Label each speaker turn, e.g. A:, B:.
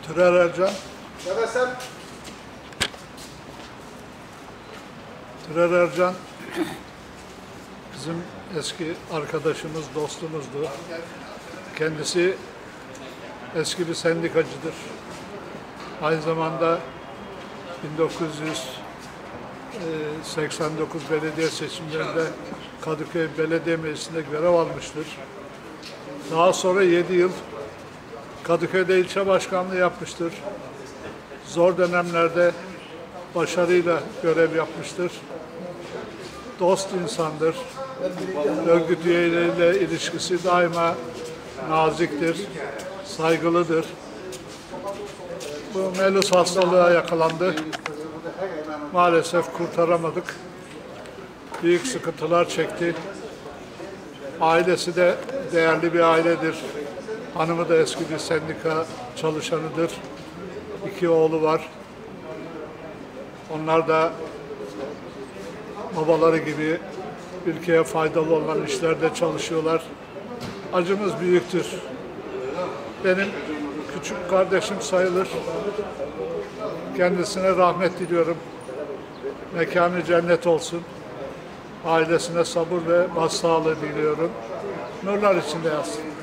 A: Türer Ercan. Türer Ercan bizim eski arkadaşımız, dostumuzdu. Kendisi eski bir sendikacıdır. Aynı zamanda 1989 belediye seçimlerinde Kadıköy Belediye Meclisi'nde görev almıştır. Daha sonra 7 yıl Kadıköy'de ilçe başkanlığı yapmıştır. Zor dönemlerde başarıyla görev yapmıştır. Dost insandır. Örgüt üyeleriyle ilişkisi daima naziktir, saygılıdır. Bu melus hastalığa yakalandı. Maalesef kurtaramadık. Büyük sıkıntılar çekti. Ailesi de değerli bir ailedir. Hanımı da eski bir sendika çalışanıdır. 2 oğlu var. Onlar da babaları gibi ülkeye faydalı olan işlerde çalışıyorlar. Acımız büyüktür. Benim küçük kardeşim sayılır. Kendisine rahmet diliyorum. Mekanı cennet olsun. Ailesine sabır ve başsağlığı diliyorum. Nurlar içinde yatsın.